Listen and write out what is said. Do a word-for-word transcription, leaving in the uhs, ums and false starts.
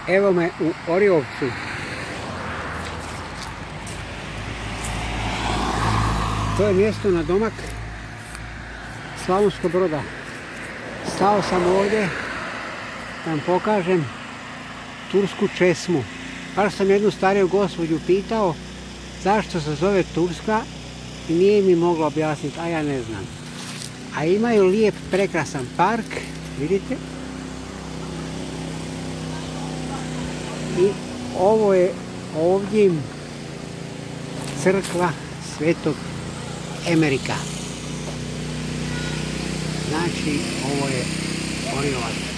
Evo me u Oriovcu. To je mjesto na domak Slavonskog Broda. Stao sam ovdje da vam pokažem tursku česmu. Baš sam jednu stariju gospođu pitao zašto se zove Turska i nije mi mogla objasniti, a ja ne znam. A imaju lijep, prekrasan park, vidite. I ovo je ovdje crkva Svetog Emerika. Znači, ovo je Oriovac.